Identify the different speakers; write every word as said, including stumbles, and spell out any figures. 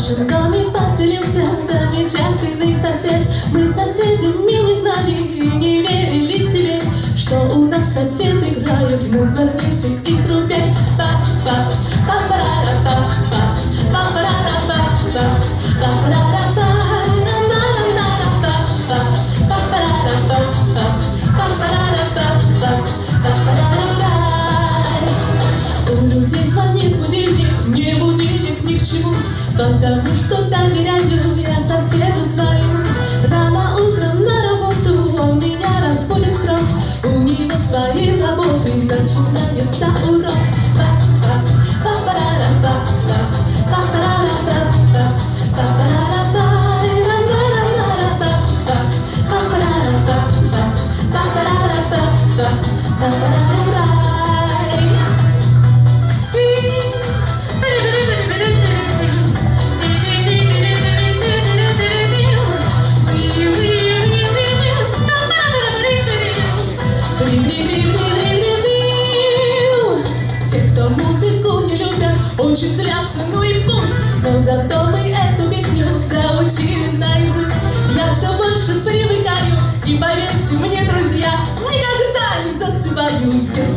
Speaker 1: нашем доме поселился замечательный сосед. Мы соседями не знали и не верили себе, что у нас сосед играет на кларнете и трубе. У людей звонит будильник, не будильник ни к чему, потому что доверяю я соседу своему. Рано утром на работу он меня разбудит в срок, у него свои заботы, начинается урок. Те, кто музыку не любят, очень злятся, ну и пусть. Но зато мы эту песню заучили наизусть. Я все больше привыкаю, и поверьте мне, друзья, никогда не засыпаю.